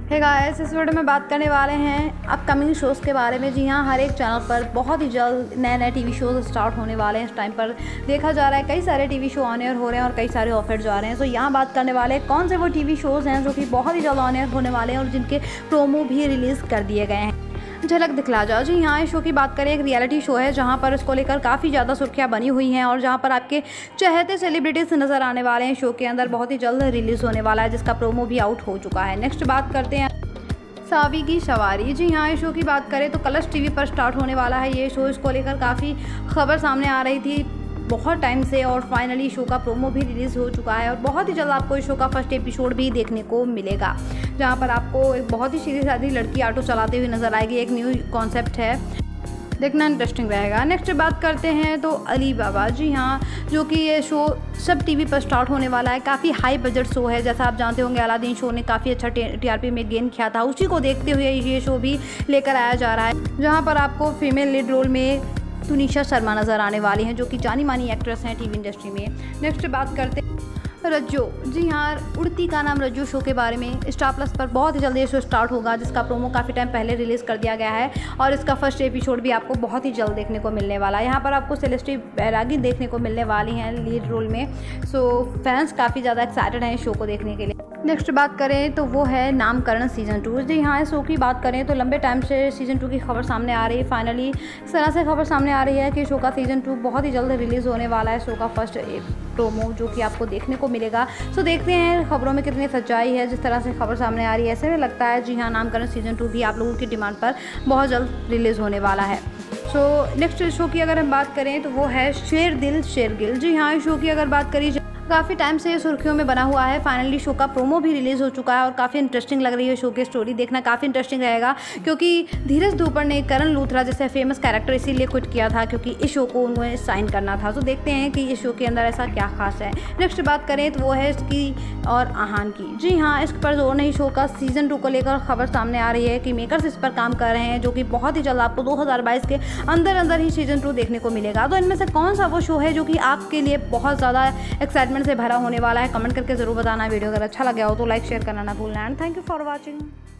Hey guys, इस video में बात करने वाले हैं अपकमिंग शोज़ के बारे में। जी हाँ, हर एक चैनल पर बहुत ही जल्द नए नए टीवी शोज़ स्टार्ट होने वाले हैं। इस टाइम पर देखा जा रहा है कई सारे टीवी शो ऑन एयर हो रहे हैं और कई सारे ऑफर जा रहे हैं। तो यहाँ बात करने वाले हैं कौन से वो टीवी शोज़ हैं जो कि बहुत ही जल्द ऑन एयर होने वाले हैं और जिनके प्रोमो भी रिलीज़ कर दिए गए हैं। झलक दिखला जाओ। जी यहाँ इस शो की बात करें, एक रियलिटी शो है जहाँ पर इसको लेकर काफ़ी ज़्यादा सुर्खियाँ बनी हुई हैं और जहाँ पर आपके चहेते सेलिब्रिटीज़ नज़र आने वाले हैं। शो के अंदर बहुत ही जल्द रिलीज़ होने वाला है, जिसका प्रोमो भी आउट हो चुका है। नेक्स्ट बात करते हैं सावी की सवारी। जी हाँ, इस शो की बात करें तो कलर्स टीवी पर स्टार्ट होने वाला है ये शो। इसको लेकर काफ़ी खबर सामने आ रही थी बहुत टाइम से और फाइनली शो का प्रोमो भी रिलीज़ हो चुका है और बहुत ही जल्द आपको इस शो का फर्स्ट एपिसोड भी देखने को मिलेगा, जहाँ पर आपको एक बहुत ही सीधी सादी लड़की ऑटो चलाते हुए नजर आएगी। एक न्यू कॉन्सेप्ट है, देखना इंटरेस्टिंग रहेगा। नेक्स्ट बात करते हैं तो अली बाबा। जी हाँ, जो कि ये शो सब टीवी पर स्टार्ट होने वाला है। काफ़ी हाई बजट शो है, जैसा आप जानते होंगे अलादीन शो ने काफ़ी अच्छा टीआरपी में गेन किया था। उसी को देखते हुए ये शो भी लेकर आया जा रहा है, जहाँ पर आपको फीमेल लीड रोल में तुनिशा शर्मा नज़र आने वाली हैं, जो कि जानी मानी एक्ट्रेस हैं टीवी इंडस्ट्री में। नेक्स्ट बात करते हैं रज्जो। जी हाँ, उड़ती का नाम रज्जो शो के बारे में स्टार प्लस पर बहुत ही जल्दी ये शो स्टार्ट होगा, जिसका प्रोमो काफ़ी टाइम पहले रिलीज़ कर दिया गया है और इसका फर्स्ट एपिसोड भी आपको बहुत ही जल्द देखने को मिलने वाला है। यहाँ पर आपको सेलेस्टी बैरागी देखने को मिलने वाली हैं लीड रोल में। सो फैंस काफ़ी ज़्यादा एक्साइटेड हैं इस शो को देखने के लिए। नेक्स्ट बात करें तो वो है नामकरण सीज़न 2। जी हाँ, इस शो की बात करें तो लंबे टाइम से सीज़न 2 की खबर सामने आ रही है। फाइनली इस तरह से खबर सामने आ रही है कि शो का सीज़न 2 बहुत ही जल्द रिलीज़ होने वाला है। शो का फर्स्ट प्रोमो जो कि आपको देखने को मिलेगा। सो देखते हैं खबरों में कितनी सच्चाई है। जिस तरह से खबर सामने आ रही है, ऐसे में लगता है जी हाँ, नामकरण सीज़न 2 भी आप लोगों की डिमांड पर बहुत जल्द रिलीज़ होने वाला है। सो नेक्स्ट शो की अगर हम बात करें तो वो है शेर दिल शेरगिल। जी हाँ, इस शो की अगर बात करी काफ़ी टाइम से ये सुर्खियों में बना हुआ है। फाइनली शो का प्रोमो भी रिलीज़ हो चुका है और काफ़ी इंटरेस्टिंग लग रही है शो की स्टोरी। देखना काफ़ी इंटरेस्टिंग रहेगा, क्योंकि धीरज धूपर ने करण लूथरा जैसे फेमस कैरेक्टर इसीलिए क्विट किया था क्योंकि इस शो को उन्हें साइन करना था। तो देखते हैं कि इस शो के अंदर ऐसा क्या खास है। नेक्स्ट बात करें तो वो है इसकी और आहान की। जी हाँ, इस पर जोर नहीं। शो का सीज़न 2 को लेकर खबर सामने आ रही है कि मेकर्स इस पर काम कर रहे हैं, जो कि बहुत ही जल्द आपको 2022 के अंदर ही सीज़न 2 देखने को मिलेगा। तो इनमें से कौन सा वो शो है जो कि आपके लिए बहुत ज़्यादा एक्साइटमेंट से भरा होने वाला है, कमेंट करके ज़रूर बताना। वीडियो अगर अच्छा लगा हो तो लाइक शेयर करना ना भूलना। And thank you for watching.